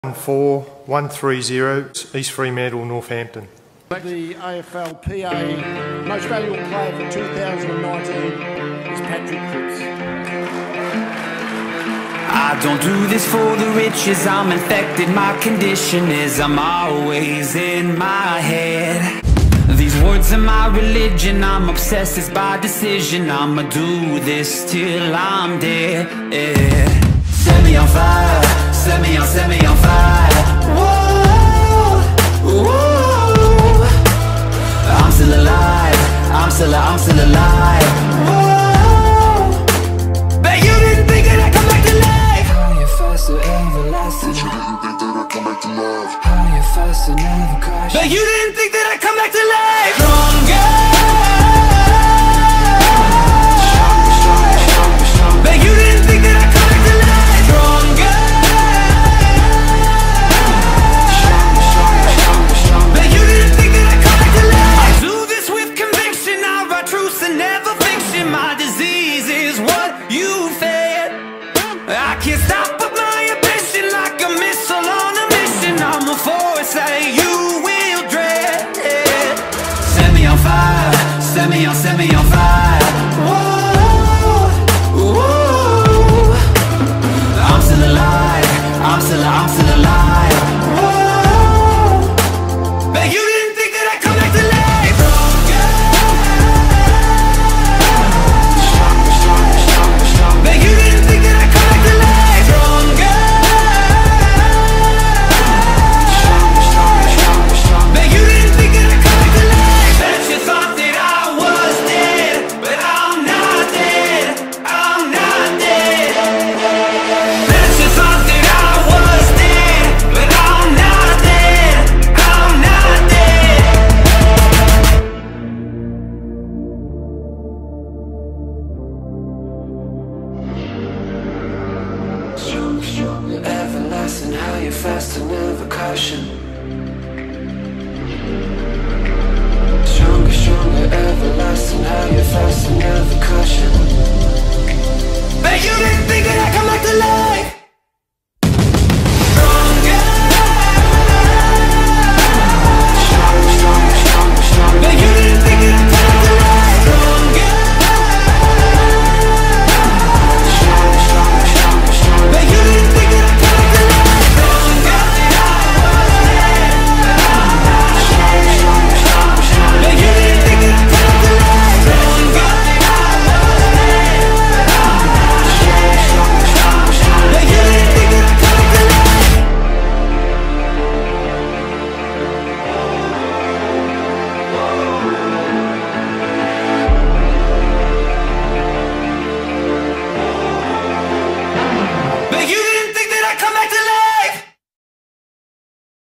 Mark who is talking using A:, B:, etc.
A: 4130 East Fremantle, Northampton.
B: The AFLPA Most Valuable Player for 2019 is Patrick Cripps.
C: I don't do this for the riches, I'm infected, my condition is I'm always in my head. These words are my religion, I'm obsessed, it's by decision, I'ma do this till I'm dead, yeah. Set me on fire, set me on fire. Whoa, whoa. I'm still alive, I'm still alive. Whoa. Bet you didn't think that I'd come back to life. Higher, faster, everlasting. Bet you didn't think that I'd come back to life. Higher, faster, never crash. Bet you didn't think that I'd come back to life. Stronger. Bet you didn't think that I'd come back to life. Stronger. Bet you didn't think that I'd come back to life. I do this with conviction, I write truths and never fiction. My disease is what you fed. I can't stop but my ambition, like a missile on a mission. I'm a force that you will dread. Set me on fire, set me on fire. Whoa, whoa. I'm still alive, I'm still alive. Whoa. Bet you didn't think that I'd come back to life. Bet you didn't think that I'd come back to life. Stronger. Bet you didn't think that I'd come back to life. Bet you thought that I was dead, but I'm not dead, I'm not dead. Bet you thought that I was dead, but I'm not dead, I'm not dead. Stronger, everlasting, higher, faster, never caution. Stronger, everlasting, higher, faster, never caution. Bet you didn't think that I'd come back to life.